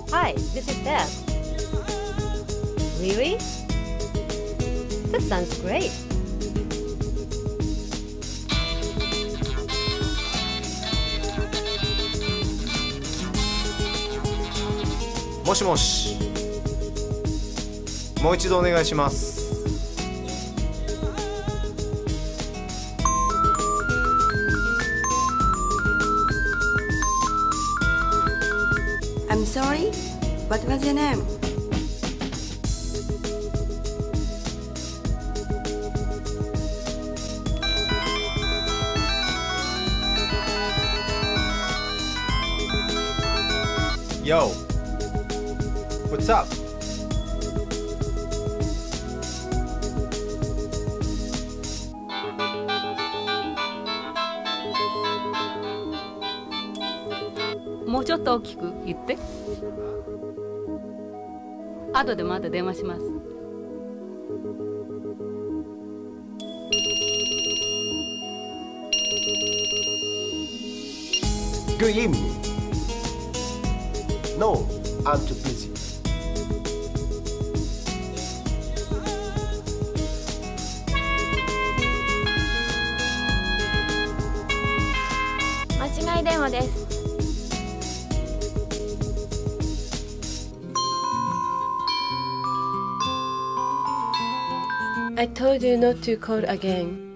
Hi, this is Deb. Really? That sounds great. もしもし。もう一度お願いします。 I'm sorry. What was your name? Yo, what's up? もうちょっと大きく言って。後でまた電話します。 Good evening. No, I'm too busy. 間違い電話です。 I told you not to call again.